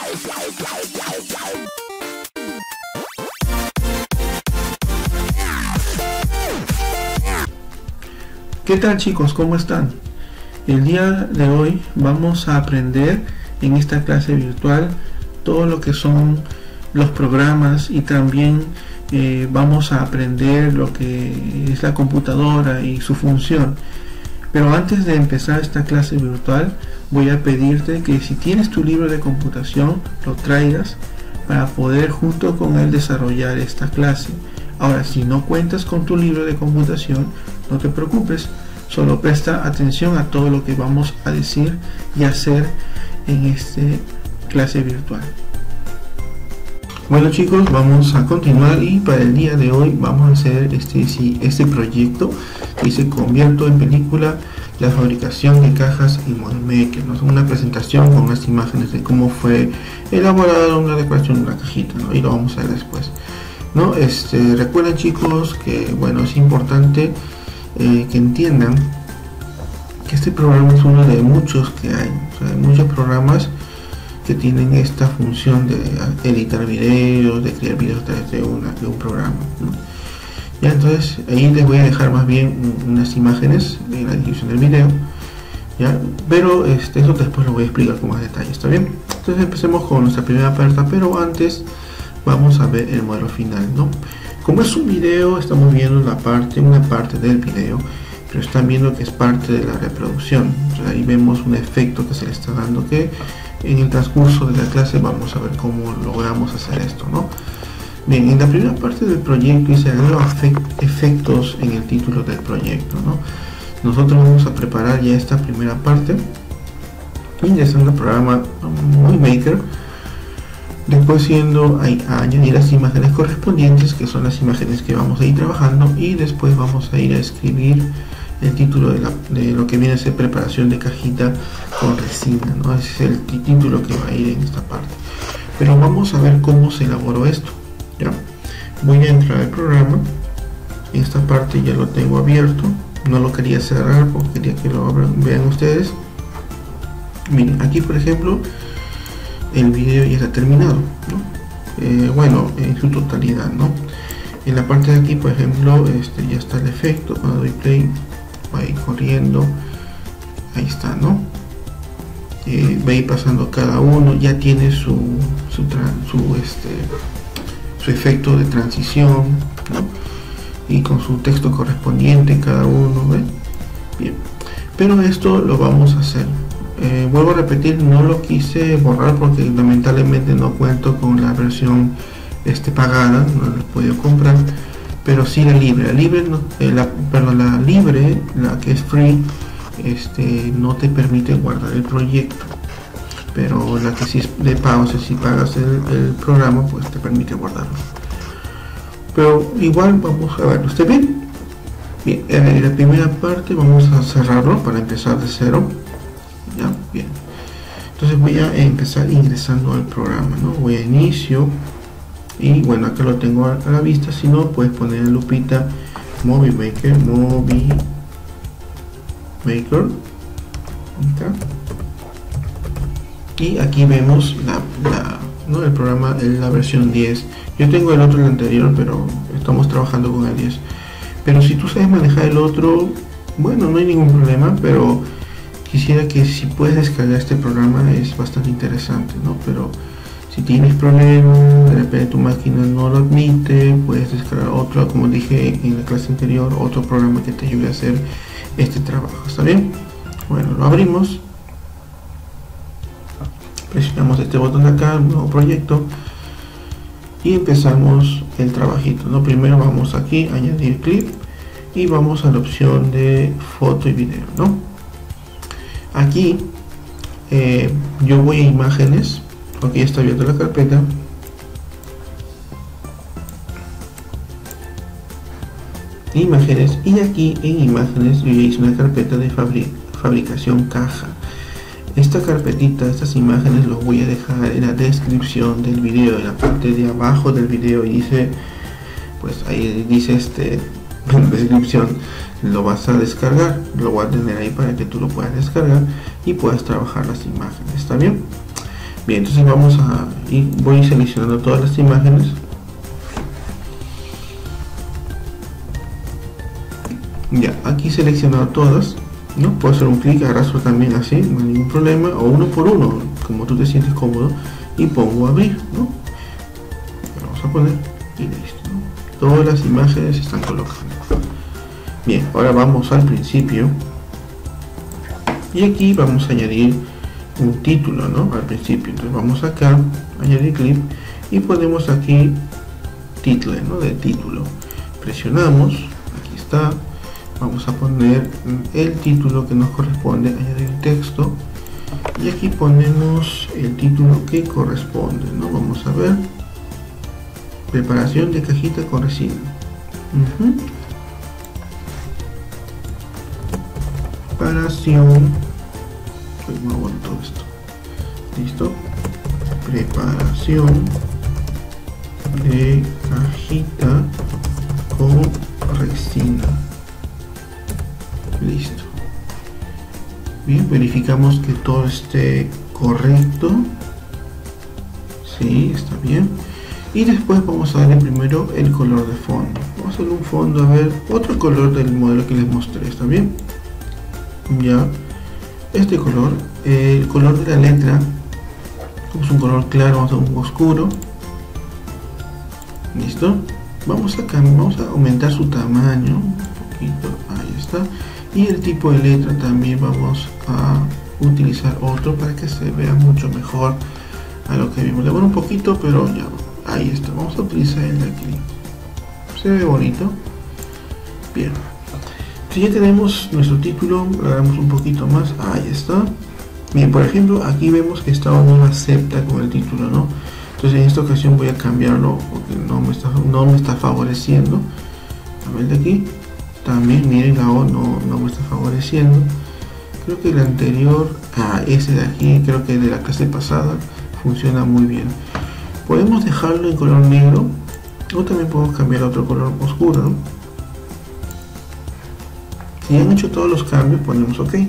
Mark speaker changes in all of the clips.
Speaker 1: ¿Qué tal chicos? ¿Cómo están? El día de hoy vamos a aprender en esta clase virtual todo lo que son los programas y también vamos a aprender lo que es la computadora y su función. Pero antes de empezar esta clase virtual voy a pedirte que si tienes tu libro de computación lo traigas para poder junto con él desarrollar esta clase. Ahora, si no cuentas con tu libro de computación, no te preocupes, solo presta atención a todo lo que vamos a decir y hacer en esta clase virtual. Bueno chicos, vamos a continuar y para el día de hoy vamos a hacer este proyecto que se convierto en película la fabricación de cajas en Model Maker, ¿no? Una presentación con unas imágenes de cómo fue elaborada una decoración de una cajita, ¿no? Y lo vamos a ver después, ¿no? Recuerden chicos que bueno, es importante que entiendan que este programa es uno de muchos que hay. O sea, hay muchos programas que tienen esta función de editar videos, de crear videos a través de un programa, ¿no? Ya, entonces ahí les voy a dejar más bien unas imágenes en la descripción del video, ya, pero eso después lo voy a explicar con más detalle, ¿está bien? Entonces empecemos con nuestra primera parte, pero antes vamos a ver el modelo final, ¿no? Como es un video, estamos viendo una parte del video, pero están viendo que es parte de la reproducción. O sea, ahí vemos un efecto que se le está dando, que en el transcurso de la clase vamos a ver cómo logramos hacer esto, ¿no? Bien, en la primera parte del proyecto hice los efectos en el título del proyecto, ¿no? Nosotros vamos a preparar ya esta primera parte ingresando al programa Movie Maker. Después a añadir las imágenes correspondientes, que son las imágenes que vamos a ir trabajando, y después vamos a ir a escribir el título de lo que viene a ser preparación de cajita con resina, ¿no? Ese es el título que va a ir en esta parte. Pero vamos a ver cómo se elaboró esto, ¿ya? Voy a entrar al programa. Esta parte ya lo tengo abierto, no lo quería cerrar porque quería que lo vean ustedes. Miren, aquí por ejemplo el video ya está terminado, ¿no? Bueno, en su totalidad, ¿no? En la parte de aquí, por ejemplo, ya está el efecto. Cuando doy play va a ir corriendo, ahí está, ¿no? Va a ir pasando cada uno, ya tiene su efecto de transición, ¿no? Y con su texto correspondiente cada uno, ¿ven? Bien, pero esto lo vamos a hacer. Vuelvo a repetir, no lo quise borrar porque lamentablemente no cuento con la versión pagada, no la he podido comprar, pero sí la libre, la que es free, no te permite guardar el proyecto, pero la que sí es de pago, o sea, si pagas el programa, pues te permite guardarlo. Pero igual vamos a verlo. ¿Está bien? Bien, en la primera parte vamos a cerrarlo para empezar de cero. Ya, bien. Entonces voy a empezar ingresando al programa, ¿no? Voy a inicio y bueno, acá lo tengo a la vista. Si no, puedes poner en lupita Movie Maker. Y aquí vemos el programa, la versión 10. Yo tengo el otro, el anterior, pero estamos trabajando con el 10. Pero si tú sabes manejar el otro, bueno, no hay ningún problema, pero quisiera que si puedes descargar este programa, es bastante interesante, ¿no? Pero si tienes problemas, de repente tu máquina no lo admite, puedes descargar otro, como dije en la clase anterior, otro programa que te ayude a hacer este trabajo. ¿Está bien? Bueno, lo abrimos, presionamos este botón de acá, nuevo proyecto, y empezamos el trabajito, ¿no? Primero vamos aquí, añadir clip, y vamos a la opción de foto y video, ¿no? Aquí yo voy a imágenes, porque ya está abierta la carpeta. Imágenes, y aquí en imágenes yo ya hice una carpeta de fabricación caja. Esta carpetita, estas imágenes los voy a dejar en la descripción del video, en la parte de abajo del video, y dice, pues ahí dice descripción, lo vas a descargar, lo voy a tener ahí para que tú lo puedas descargar y puedas trabajar las imágenes. ¿Está bien? Bien, entonces vamos a ir, voy seleccionando todas las imágenes. Ya, aquí seleccionado todas, ¿no? Puedo hacer un clic, arrastro también así, no hay ningún problema, o uno por uno, como tú te sientes cómodo, y pongo abrir, ¿no? Vamos a poner y listo, ¿no? Todas las imágenes se están colocando. Bien, ahora vamos al principio y aquí vamos a añadir un título, ¿no? Al principio, entonces vamos acá, añadir clip y ponemos aquí título, ¿no? De título. Presionamos, aquí está. Vamos a poner el título que nos corresponde, añadir texto y aquí ponemos el título que corresponde, ¿no? Vamos a ver, preparación de cajita con resina. Preparación, muy bueno todo esto, listo, preparación de cajita con resina. Listo. Bien, verificamos que todo esté correcto. Sí, está bien. Y después vamos a darle primero el color de fondo. Vamos a hacer un fondo, a ver, otro color del modelo que les mostré, ¿está bien? Ya, este color, el color de la letra, es un color claro, vamos a un oscuro. Listo. Vamos a aumentar su tamaño un poquito, ahí está. Y el tipo de letra también vamos a utilizar otro para que se vea mucho mejor a lo que vimos. Le voy un poquito, pero ya, ahí está. Vamos a utilizar el de aquí. Se ve bonito. Bien. Si ya tenemos nuestro título, lo damos un poquito más. Ahí está. Bien, por ejemplo, aquí vemos que esta no acepta con el título, ¿no? Entonces en esta ocasión voy a cambiarlo porque no me está favoreciendo. A ver de aquí. También miren, la O no me está favoreciendo. Creo que el anterior, ese de aquí, creo que de la clase pasada, funciona muy bien. Podemos dejarlo en color negro o también podemos cambiar a otro color oscuro, ¿no? Si han hecho todos los cambios, ponemos OK.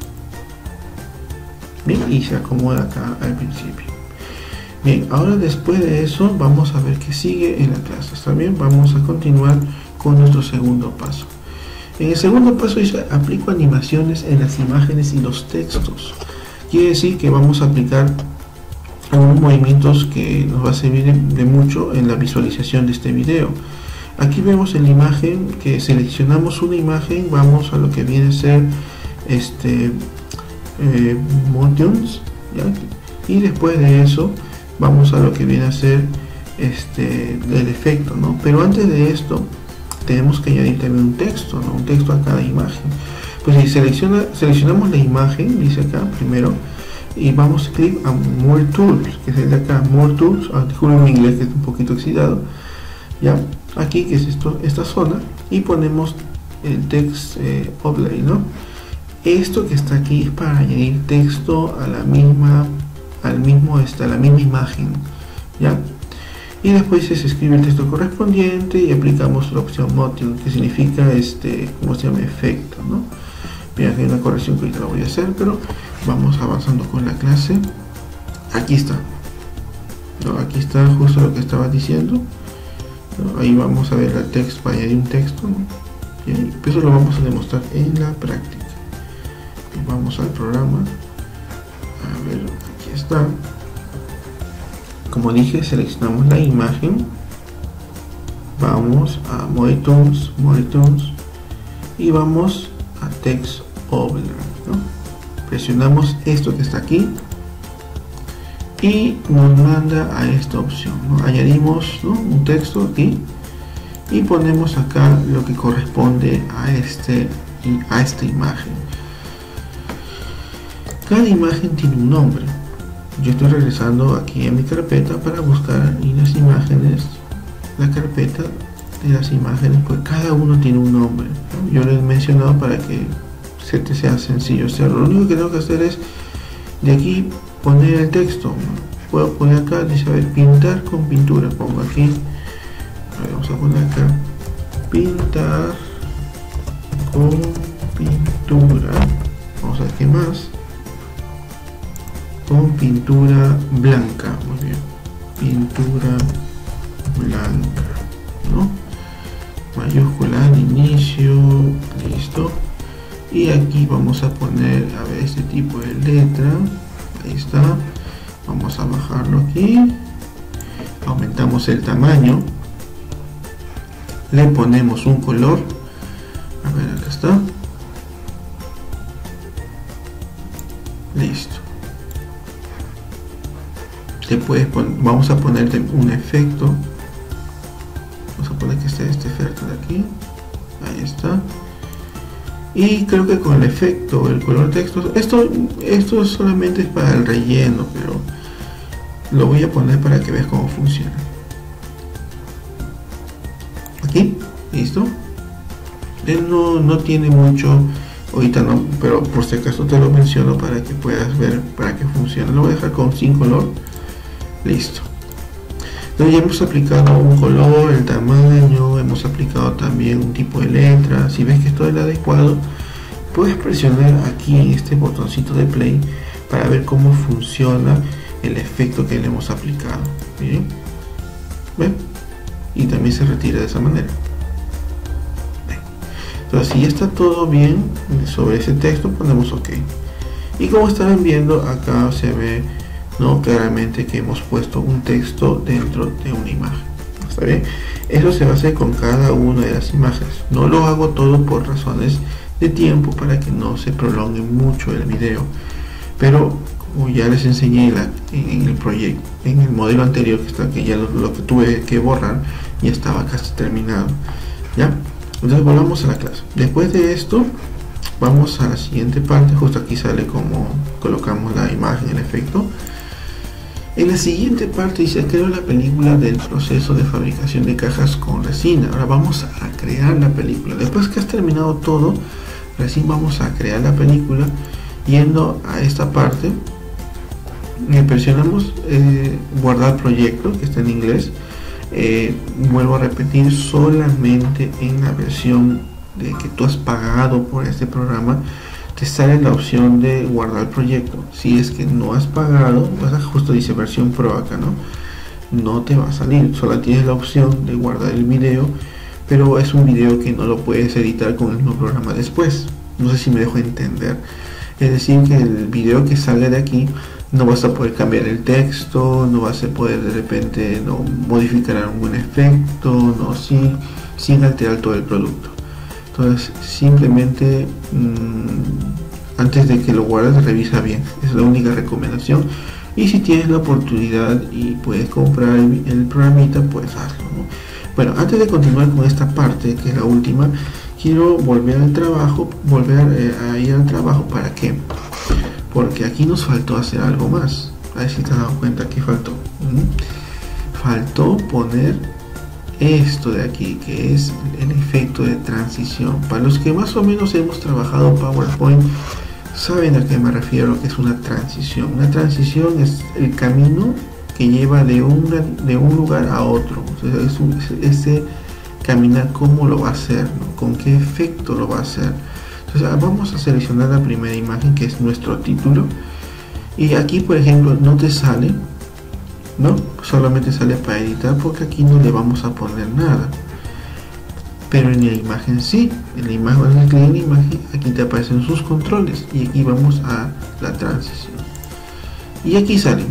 Speaker 1: Bien, y se acomoda acá al principio. Bien, ahora después de eso vamos a ver qué sigue en la clase. ¿Está bien? Vamos a continuar con nuestro segundo paso. En el segundo paso dice aplico animaciones en las imágenes y los textos. Quiere decir que vamos a aplicar algunos movimientos que nos va a servir de mucho en la visualización de este video. Aquí vemos en la imagen que seleccionamos una imagen, vamos a lo que viene a ser motions, ¿ya? Y después de eso vamos a lo que viene a ser el efecto, ¿no? Pero antes de esto tenemos que añadir también un texto, ¿no? Un texto a cada imagen. Pues si seleccionamos la imagen, dice acá primero, y vamos a clic a More Tools, que es el de acá, More Tools, disculpen mi inglés que es un poquito oxidado, ya, aquí que es esta zona, y ponemos el text overlay, ¿no? Esto que está aquí es para añadir texto a la misma imagen, ¿ya? Y después se escribe el texto correspondiente y aplicamos la opción motion, que significa ¿cómo se llama? Efecto, ¿no? Bien, aquí hay una corrección que ahorita la voy a hacer, pero vamos avanzando con la clase. Aquí está, ¿no? Aquí está justo lo que estaba diciendo, ¿no? Ahí vamos a ver el texto, para añadir un texto, ¿no? Bien, eso lo vamos a demostrar en la práctica. Bien, vamos al programa, a ver, aquí está. Como dije, seleccionamos la imagen, vamos a More Tools, y vamos a Text Overlay, ¿no? Presionamos esto que está aquí y nos manda a esta opción, ¿no? Añadimos, ¿no? Un texto aquí y ponemos acá lo que corresponde a esta imagen. Cada imagen tiene un nombre. Yo estoy regresando aquí a mi carpeta para buscar en las imágenes, la carpeta de las imágenes, pues cada uno tiene un nombre, ¿no? Yo les he mencionado para que se te sea sencillo hacerlo. Lo único que tengo que hacer es de aquí poner el texto, ¿no? Puedo poner acá, dice, a ver, pintar con pintura, pongo aquí, a ver, vamos a poner acá, pintar con pintura, vamos a ver qué más. con pintura blanca. Muy bien, pintura blanca, ¿no? Mayúscula al inicio, listo. Y aquí vamos a poner, a ver, este tipo de letra. Ahí está. Vamos a bajarlo aquí. Aumentamos el tamaño. Le ponemos un color. A ver, acá está. Listo. Vamos a ponerle un efecto. Vamos a poner que esté este efecto de aquí. Ahí está. Y creo que con el efecto, el color texto, esto solamente es para el relleno, pero lo voy a poner para que veas cómo funciona. Aquí, listo. Él no tiene mucho, ahorita no, pero por si acaso te lo menciono para que puedas ver para que funcione. Lo voy a dejar con sin color. Listo. Entonces ya hemos aplicado un color, el tamaño, hemos aplicado también un tipo de letra. Si ves que esto es el adecuado, puedes presionar aquí en este botoncito de play para ver cómo funciona el efecto que le hemos aplicado. ¿Bien? ¿Ven? Y también se retira de esa manera. ¿Ven? Entonces si ya está todo bien sobre ese texto, ponemos OK. Y como estarán viendo, acá se ve, ¿no?, claramente que hemos puesto un texto dentro de una imagen. ¿Está bien? Eso se va a hacer con cada una de las imágenes. No lo hago todo por razones de tiempo para que no se prolongue mucho el video. Pero como ya les enseñé en el proyecto, en el modelo anterior que ya lo que tuve que borrar, ya estaba casi terminado. ¿Ya? Entonces volvamos a la clase. Después de esto, vamos a la siguiente parte. Justo aquí sale como colocamos la imagen, el efecto. En la siguiente parte dice: creo la película del proceso de fabricación de cajas con resina. Ahora vamos a crear la película. Después que has terminado todo, recién vamos a crear la película. Yendo a esta parte, presionamos guardar proyecto, que está en inglés. Vuelvo a repetir, solamente en la versión de que tú has pagado por este programa te sale la opción de guardar proyecto. Si es que no has pagado, justo dice versión pro acá, no te va a salir. Solo tienes la opción de guardar el video, pero es un video que no lo puedes editar con el mismo programa después. No sé si me dejo entender. Es decir, que el video que salga de aquí no vas a poder cambiar el texto, no vas a poder de repente modificar algún efecto, sin alterar todo el producto. Entonces simplemente antes de que lo guardes, revisa bien. Es la única recomendación. Y si tienes la oportunidad y puedes comprar el programita, pues hazlo, ¿no? Bueno, antes de continuar con esta parte, que es la última, quiero volver al trabajo, a ir al trabajo. ¿Para qué? Porque aquí nos faltó hacer algo más. A ver si te has dado cuenta que faltó. Faltó poner esto de aquí, que es el efecto de transición. Para los que más o menos hemos trabajado PowerPoint, saben a qué me refiero, que es una transición. Una transición es el camino que lleva de un lugar a otro. O sea, ese caminar, cómo lo va a hacer, ¿no? Con qué efecto lo va a hacer. Entonces vamos a seleccionar la primera imagen, que es nuestro título, y aquí por ejemplo no te sale, ¿no? Solamente sale para editar, porque aquí no le vamos a poner nada. Pero en la imagen sí, en la imagen, aquí te aparecen sus controles, y aquí vamos a la transición, y aquí salen.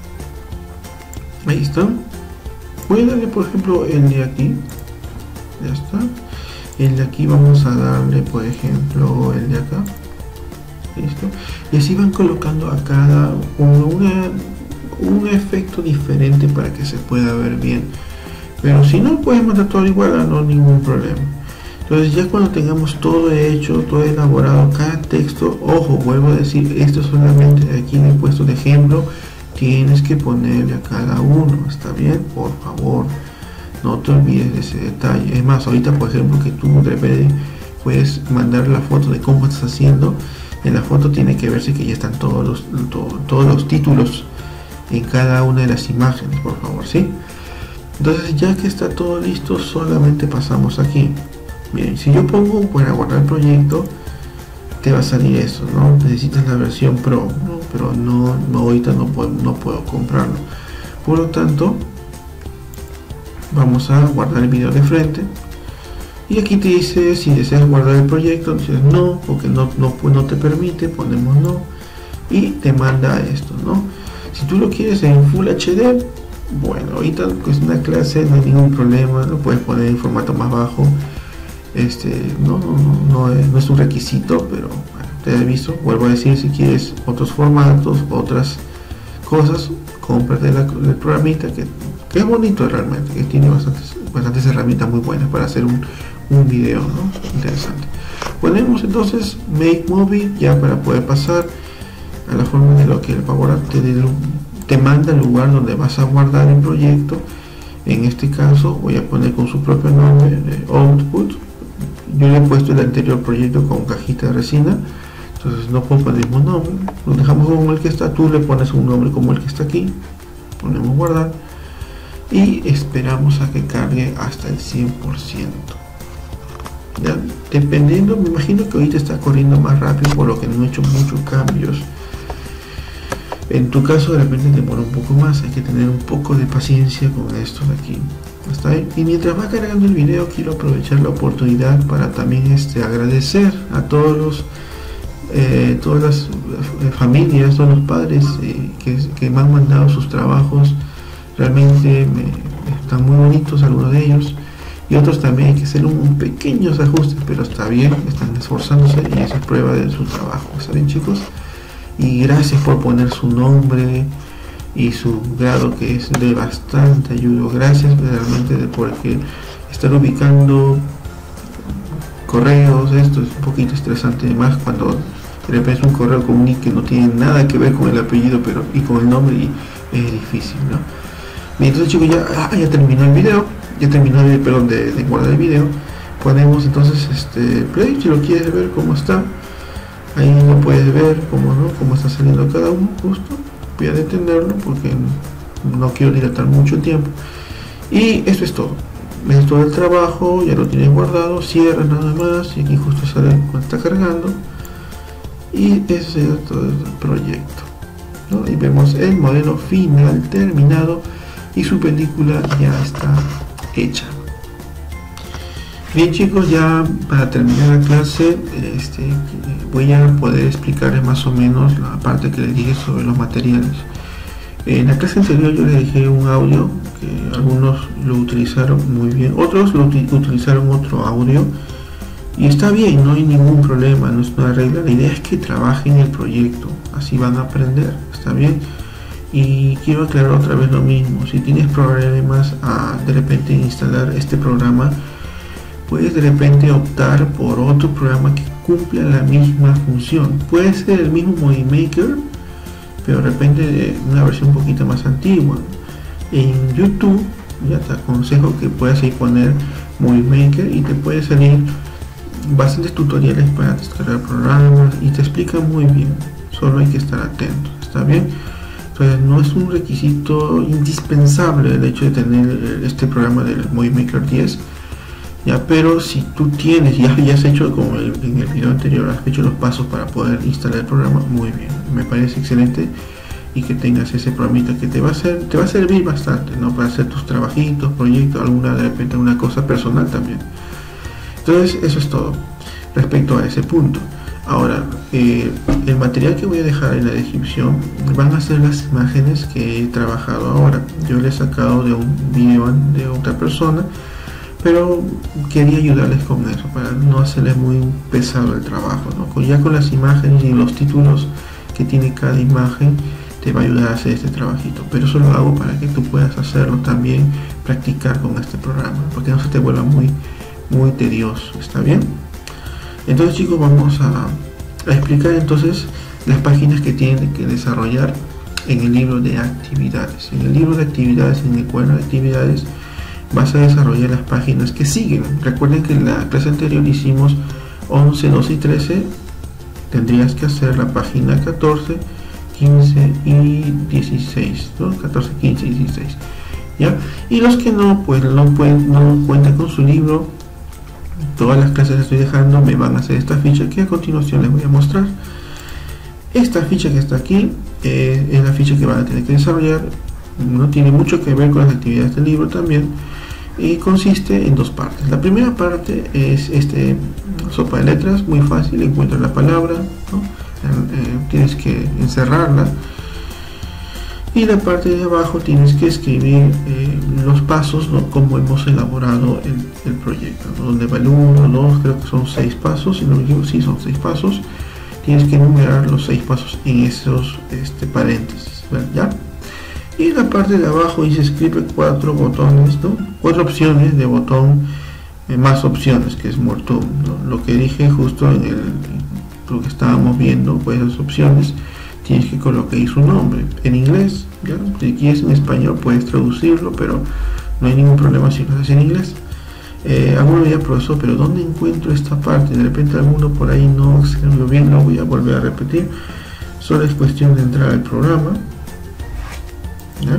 Speaker 1: Ahí están. Voy a darle por ejemplo el de aquí, ya está. El de aquí vamos a darle por ejemplo el de acá, listo. Y así van colocando a cada uno un efecto diferente para que se pueda ver bien. Pero si no, puedes mandar todo igual, no ningún problema. Entonces ya cuando tengamos todo hecho, todo elaborado, cada texto, ojo, vuelvo a decir, esto solamente aquí en el puesto de ejemplo, tienes que ponerle a cada uno, ¿está bien? Por favor, no te olvides de ese detalle. Es más, ahorita por ejemplo que tú de repente puedes mandar la foto de cómo estás haciendo. En la foto tiene que verse que ya están todos los títulos en cada una de las imágenes, por favor, ¿sí? Entonces ya que está todo listo, solamente pasamos aquí. Bien, si yo pongo para guardar el proyecto, te va a salir eso, ¿no? Necesitas la versión Pro, ¿no? Pero no ahorita no puedo comprarlo. Por lo tanto, vamos a guardar el video de frente. Y aquí te dice si deseas guardar el proyecto, dices no, porque no te permite, ponemos no. Y te manda esto, ¿no? Si tú lo quieres en Full HD, bueno, ahorita es una clase, no hay ningún problema, lo puedes poner en formato más bajo. No es un requisito, pero bueno, te aviso, vuelvo a decir, si quieres otros formatos, otras cosas, cómprate el programita que es bonito realmente, que tiene bastantes herramientas muy buenas para hacer un video, ¿no? Interesante. Ponemos entonces Make Movie ya para poder pasar a la forma de lo que el Power Up te manda al lugar donde vas a guardar el proyecto. En este caso voy a poner con su propio nombre Output. Yo le he puesto el anterior proyecto con cajita de resina, entonces no puedo poner el mismo nombre, lo dejamos como el que está, tú le pones un nombre como el que está aquí, ponemos guardar y esperamos a que cargue hasta el 100%. Ya, dependiendo, me imagino que ahorita está corriendo más rápido por lo que no he hecho muchos cambios. En tu caso de repente demora un poco más, hay que tener un poco de paciencia con esto de aquí. ¿Está bien? Y mientras va cargando el video, quiero aprovechar la oportunidad para también agradecer a todas las familias, todos los padres que me han mandado sus trabajos. Realmente están muy bonitos algunos de ellos, y otros también hay que hacer un pequeños ajustes, pero está bien, están esforzándose y esa es prueba de su trabajo. ¿Está bien, chicos? Y gracias por poner su nombre y su grado, que es de bastante ayuda. Gracias realmente porque estar ubicando correos, esto es un poquito estresante, más cuando de repente es un correo con un nick que no tiene nada que ver con el apellido y con el nombre, y es difícil, ¿no? Bien, entonces, chicos, ya terminó el video, de guardar el video. Ponemos entonces play, si lo quieres ver cómo está, ahí lo puedes ver cómo está saliendo cada uno. Justo voy a detenerlo porque no quiero dilatar mucho el tiempo. Y eso es todo. Es todo el trabajo, ya lo tienes guardado, cierra nada más y aquí justo sale cuando está cargando. Y ese es todo el proyecto, ¿no? Y vemos el modelo final terminado y su película ya está hecha. Bien, chicos, ya para terminar la clase voy a poder explicarles más o menos la parte que les dije sobre los materiales. En la clase anterior yo les dejé un audio que algunos lo utilizaron muy bien, otros lo utilizaron otro audio y está bien, no hay ningún problema, no es una regla. La idea es que trabajen el proyecto, así van a aprender, está bien. Y quiero aclarar otra vez lo mismo, si tienes problemas de repente instalar este programa, puedes de repente optar por otro programa que cumpla la misma función. Puede ser el mismo Movie Maker, pero de repente una versión un poquito más antigua. En YouTube ya te aconsejo que puedas ahí poner Movie Maker y te puede salir bastantes tutoriales para descargar programas y te explica muy bien, solo hay que estar atento, ¿está bien? Entonces no es un requisito indispensable el hecho de tener este programa del Movie Maker 10, ya, pero si tú tienes, ya has hecho como en el video anterior, has hecho los pasos para poder instalar el programa, muy bien, me parece excelente. Y que tengas ese programita que te va a servir bastante, ¿no? Para hacer tus trabajitos, proyectos, de repente una cosa personal también. Entonces eso es todo respecto a ese punto. Ahora, el material que voy a dejar en la descripción van a ser las imágenes que he trabajado ahora. Yo le he sacado de un video de otra persona, pero quería ayudarles con eso para no hacerles muy pesado el trabajo, ¿no? Ya con las imágenes y los títulos que tiene cada imagen te va a ayudar a hacer este trabajito, pero eso lo hago para que tú puedas hacerlo también, practicar con este programa, porque no se te vuelva muy tedioso, ¿está bien? Entonces, chicos, vamos a explicar entonces las páginas que tienen que desarrollar en el libro de actividades. En el libro de actividades, en el cuaderno de actividades, vas a desarrollar las páginas que siguen. Recuerden que en la clase anterior hicimos 11, 12 y 13, tendrías que hacer la página 14, 15 y 16, ¿no? 14, 15 y 16, ¿ya? Y los que no, pues no cuentan con su libro, Todas las clases que estoy dejando me van a hacer esta ficha que a continuación les voy a mostrar. Esta ficha que está aquí es la ficha que van a tener que desarrollar. No tiene mucho que ver con las actividades del libro también, y consiste en dos partes. La primera parte es sopa de letras, muy fácil, encuentras la palabra, ¿no? Tienes que encerrarla, y la parte de abajo tienes que escribir los pasos, ¿no? Como hemos elaborado el proyecto, ¿no? Donde va el 1, 2, creo que son 6 pasos, si no me equivoco, sí, son 6 pasos. Tienes que enumerar los 6 pasos en esos paréntesis, ¿verdad? ¿Ya? Y en la parte de abajo dice escribe 4 botones, ¿no? 4 opciones de botón, más opciones, que es more to, ¿no? Lo que dije justo en lo que estábamos viendo, pues las opciones tienes que colocar ahí su nombre en inglés, ¿ya? Si quieres en español puedes traducirlo, pero no hay ningún problema si lo haces en inglés. Alguno me dirá, profesor, pero ¿dónde encuentro esta parte? De repente alguno por ahí no escribió bien, lo voy a volver a repetir. Solo es cuestión de entrar al programa, ¿ya?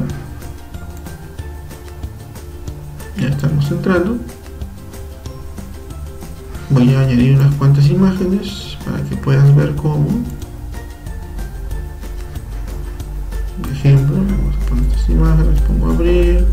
Speaker 1: Ya estamos entrando. Voy a añadir unas cuantas imágenes para que puedas ver cómo. Por ejemplo, vamos a poner estas imágenes, pongo abrir,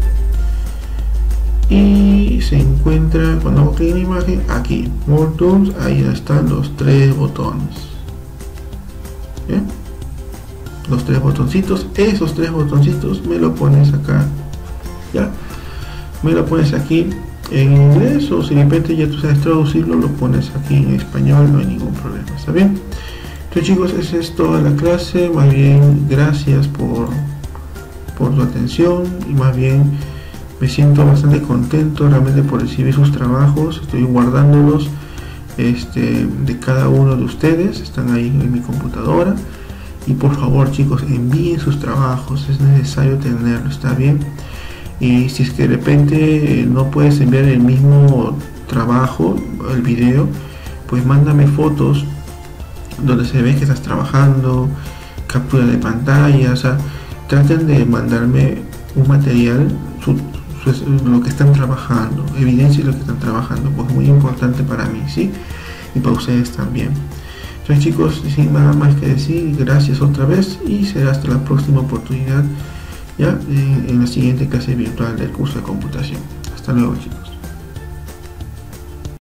Speaker 1: y se encuentra, cuando hago clic en la imagen, aquí, More Tools, ahí están los 3 botones. ¿Bien? Los 3 botoncitos, esos 3 botoncitos me lo pones acá, ¿ya? Me lo pones aquí en inglés, o si de repente ya tú sabes traducirlo, lo pones aquí en español, no hay ningún problema, ¿está bien? Entonces, chicos, esa es toda la clase. Más bien, gracias por tu atención, y más bien me siento bastante contento realmente por recibir sus trabajos. Estoy guardándolos de cada uno de ustedes, están ahí en mi computadora, y por favor, chicos, envíen sus trabajos, es necesario tenerlo, ¿está bien? Y si es que de repente no puedes enviar el mismo trabajo, el video, pues mándame fotos donde se ve que estás trabajando, captura de pantalla, o sea, traten de mandarme un material, lo que están trabajando, evidencia de lo que están trabajando, pues es muy importante para mí, ¿sí? Y para ustedes también. Entonces, chicos, sin nada más que decir, gracias otra vez, y será hasta la próxima oportunidad, ya en la siguiente clase virtual del curso de computación. Hasta luego, chicos.